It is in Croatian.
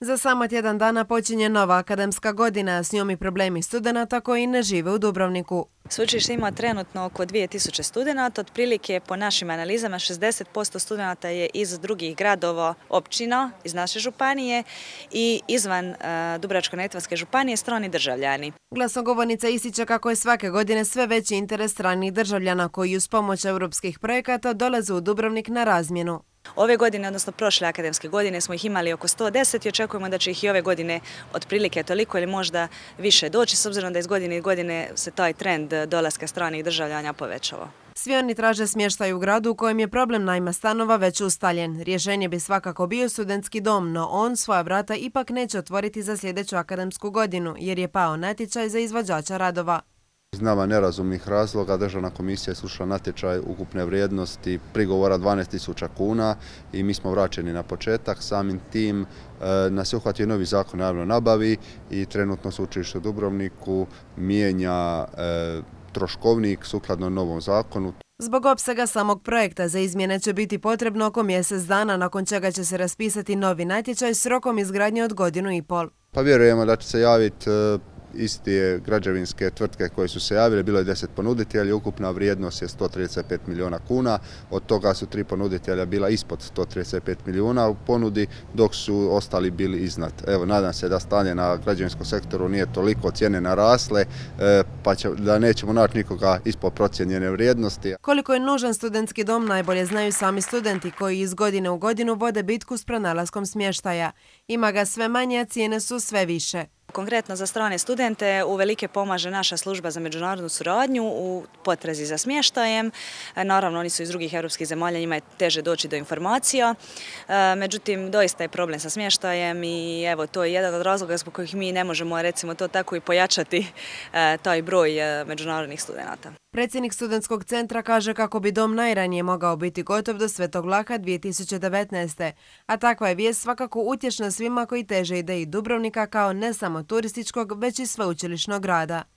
Za samo tjedan dana počinje nova akademska godina, a s njom i problemi studenata koji ne žive u Dubrovniku. Sveučilište ima trenutno oko 2000 studenata, otprilike po našim analizama 60% studenata je iz drugih gradova, općina, iz naše županije i izvan Dubrovačko-neretvanske županije strani državljani. Glasnogovornica ističe kako je svake godine sve veći interes stranih državljana koji uz pomoć europskih projekata dolaze u Dubrovnik na razmjenu. Ove godine, odnosno prošle akademske godine, smo ih imali oko 110 i očekujemo da će ih i ove godine otprilike toliko ili možda više doći, s obzirom da iz godine i godine se taj trend dolaska stranih državljana povećava. Svi oni traže smještaj u gradu u kojem je problem najma stanova već ustaljen. Rješenje bi svakako bio studentski dom, no on svoja vrata ipak neće otvoriti za sljedeću akademsku godinu, jer je pao natječaj za izvođača radova. Iz nama nerazumnih razloga Državna komisija je srušila natječaj ukupne vrijednosti prigovora 12.000 kuna i mi smo vraćeni na početak. Samim tim nas je uhvatio novi zakon o javnoj nabavi i trenutno Sveučilište u Dubrovniku mijenja troškovnik sukladno novom zakonu. Zbog opsega samog projekta za izmjene će biti potrebno oko mjesec dana, nakon čega će se raspisati novi natječaj s rokom izgradnje od 1,5 godinu. Pa vjerujemo da će se javiti iste građevinske tvrtke koje su se javile, bilo je 10 ponuditelja, ukupna vrijednost je 135 milijuna kuna, od toga su 3 ponuditelja bila ispod 135 milijuna u ponudi, dok su ostali bili iznad. Evo, nadam se da stanje na građevinskom sektoru nije toliko, cijene narasle, pa da nećemo naći nikoga ispod procijenjene vrijednosti. Koliko je nužan studentski dom najbolje znaju sami studenti koji iz godine u godinu vode bitku s pronalaskom smještaja. Ima ga sve manje, a cijene su sve više. Konkretno za strane studente uvelike pomaže naša služba za međunarodnu suradnju u potrazi za smještajem. Naravno, oni su iz drugih europskih zemalja, njima je teže doći do informacija. Međutim, doista je problem sa smještajem i evo, to je jedan od razloga zbog kojih mi ne možemo, recimo to tako, i pojačati taj broj međunarodnih studenata. Predsjednik studentskog centra kaže kako bi dom najranije mogao biti gotov do Svetog Vlaha 2019. A takva je vijest svakako utješna svima koji teže ideji Dubrovnika kao ne samo turističkog, već i sveučilišnog grada.